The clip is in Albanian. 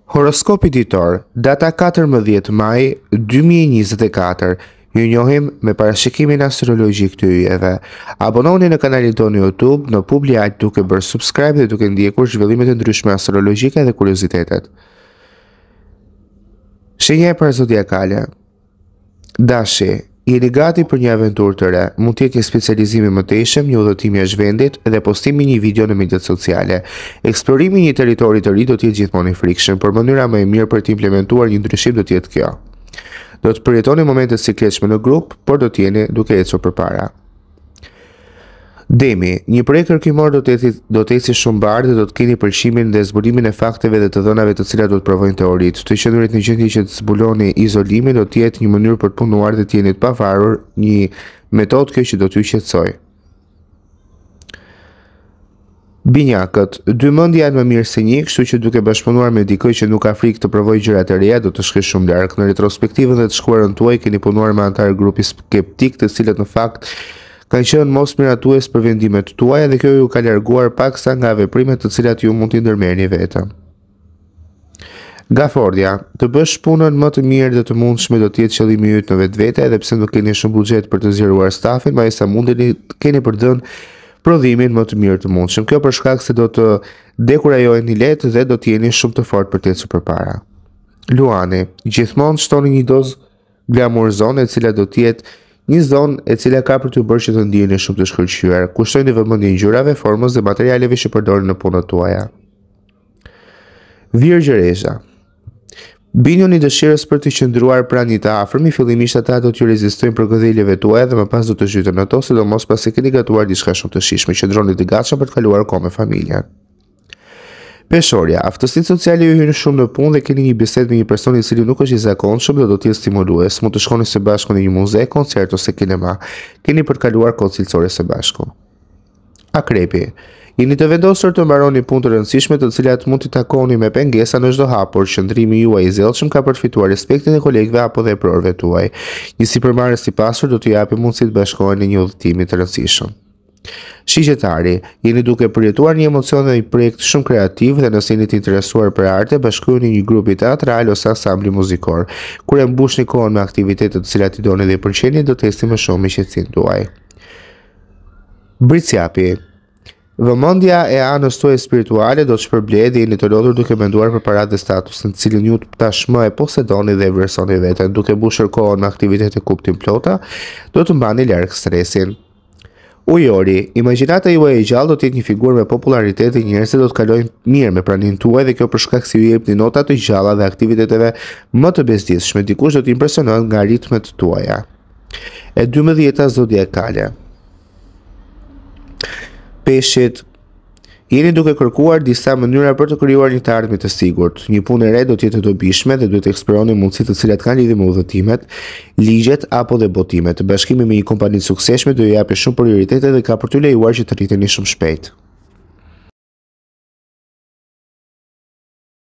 Horoskopi ditor, data 14 maj 2024, ju njohim me parashikimin astrologjik të yjeve. Abononi në kanalin tonë YouTube në Publialt duke bërë subscribe dhe duke ndjekur zhvillimet e ndryshme astrologjike dhe kuriozitetet. Shenja e parë zodiakale. Dashi, jeni gati për një aventurë të re, mund të jetë një specializim i mëtejshëm, një udhëtim jashtë vendit dhe postimi një video në mediat sociale. Eksplorimi i një territori të ri do të jetë gjithmonë i frikshëm, por mënyra më e mirë për të implementuar një ndryshim do të jetë kjo. Do të përjetoni momente të sikletshme në grup, por do të jeni duke ecur përpara. Demi, një projekt kërkimor do të eci shumë bardhë dhe do të keni pëlqimin dhe zburimin e fakteve dhe të dhënave të cilat do të provojnë teoritë. Të qëndrurit në gjendje që të zbuloni izolimin do të jetë një mënyrë për të punuar dhe të jeni të pavarur, një metodë kjo që do t'ju qetësoj. Binjakët, dy mendje janë më mirë se një, kështu që duke bashkëpunuar me dikë që nuk ka frikë të provojë gjëra të reja, do të shkojë shumë larg. Në retrospektivën dhe të shkuarën tuaj keni punuar me anëtarë grupi skeptik, të cilët në fakt kanë qenë mos miratues për vendimet tuaja dhe kjo ju ka larguar paksa nga veprimet të cilat ju mund t'i ndërmerrni vetëm. Gafordja, të bësh punën më të mirë dhe të mundshme do të jetë qëllimi yt në vetvete, edhe pse nuk keni shumë buxhet për të zgjeruar stafin, ma sa mundeni keni për dhënë prodhimin më të mirë të mundshëm. Kjo për shkak se do të dekurajoheni lehtë dhe do të jeni shumë të fortë për të ecur përpara. Luani, gjithmonë shtoni një dozë glamurzone e cila do të jetë një zonë e cila ka për t'ju bërë që të ndiheni shumë të shkëlqyer. Kushtojini vëmendje ngjyrave, formës dhe materialeve që përdorni në punët tuaja. Virgjëresha. Binjoni dëshirës për të qëndruar pranë një të afërmi, fillimisht ata do t'ju rezistojnë përgëdhjeve tuaja dhe më pas do të zhyten në to, sidomos pasi keni gatuar diçka shumë të shijshme. Qëndroni të gatshëm për të kaluar kohë me familjen. Peshorja, aftësitë sociale ju hyjnë shumë në punë dhe keni një bisedë me një person i cili nuk është i zakonshëm dhe do të jetë stimulues. Mund të shkoni së bashku në një muze, koncert ose kinema. Keni për të kaluar kohë cilësore së bashku. Akrepi, jeni të vendosur të mbaroni punë të rëndësishme të cilat mund t'i takoni me pengesa në çdo hap, por qëndrimi juaj i zellshëm ka për të fituar respektin e kolegëve apo dhe prorëve tuaj. Një sipërmarrës i pasur do t'ju japë mundësi të bashkoheni në një udhëtim të rëndësishëm. Shigjetari, jeni duke përjetuar një emocion dhe një projekt shumë kreativ dhe nëse jeni të interesuar për arte, bashkohuni një grupi teatral ose ansambli muzikor. Kur e mbushni kohën me aktivitetet të cilat i doni dhe i pëlqeni, do të ecni më shumë me qetësinë tuaj. Britsjapi, vëmendja e anës tuaj spirituale do të shpërblejë dhe jeni të lodhur duke menduar për paratë dhe statusin të cilin ju tashmë e posedoni dhe vlerësoni veten. Duke mbushur kohën me aktivitete kuptim plota, do të mbani larg stresin. Ujori, imagjinata juaj e gjallë do të jetë një figurë me popularitet dhe njerëzit do të kalojnë mirë me praninë tuaj dhe kjo për shkak se ju jepni nota të gjalla dhe aktiviteteve më të bezdisshme. Dikush do të impresionohet nga ritmet tuaja. E 12 zodiakale. Peshqit, jeni duke kërkuar disa mënyra për të krijuar një të ardhmë të sigurt. Një punë e re do të jetë e dobishme dhe duhet të eksploroni mundësitë të cilat kanë lidhje me udhëtimet, ligjet apo dhe botimet. Bashkimi me një kompani të suksesshme do ju japë shumë prioritete dhe ka për t'ju lejuar që të rriteni shumë shpejt.